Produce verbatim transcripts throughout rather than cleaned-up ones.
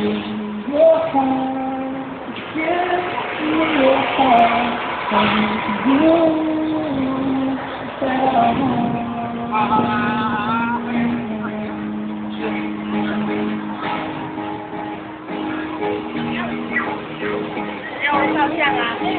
your hand, give me your hand, and you that I want. 让我照相啊！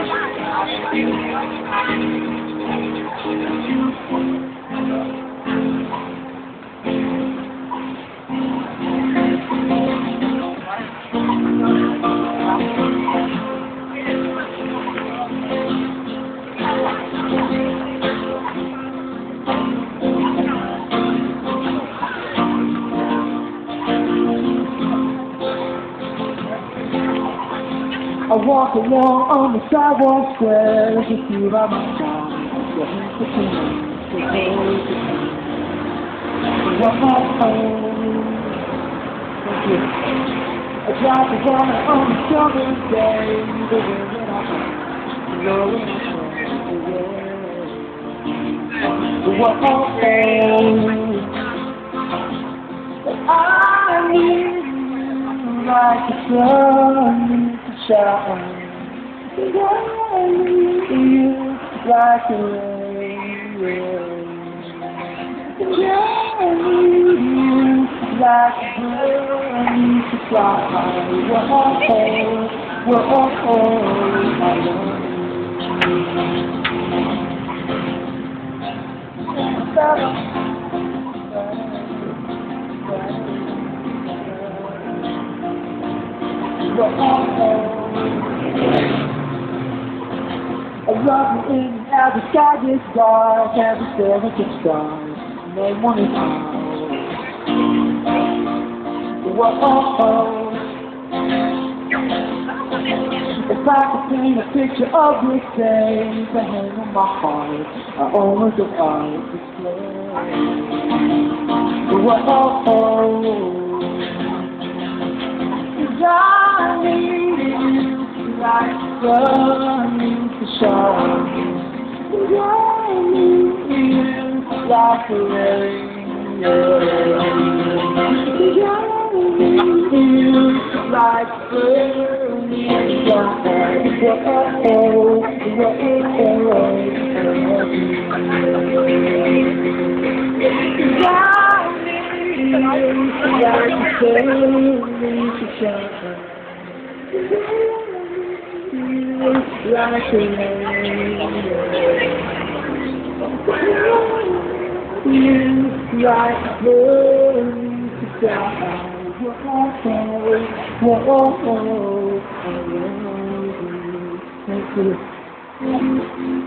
I walk along on the sidewalk square, just see by my side, your hands between me, your toes between me. Walk my home, thank you. I drive the water on the summer day, the way that I go, you know what I'm saying, walk my home, but I need you like the sun. Shine, and I need you like the rain. And I need you like the bird to fly. We're all home, we're all home, I love you. We're all home. I love you in how the sky gets dark, how the seven gets stars, and they want it all. Whoa, if I could paint a picture of this day to hang on my heart, I almost have art display. Whoa, I need you like the sun to shine. I need you like the rain. I need you like burning sunshine. Whoa, whoa, I need you like the sun to shine. Like a rain, you like burning to die. Whoa, whoa, whoa, I love you. Thank you.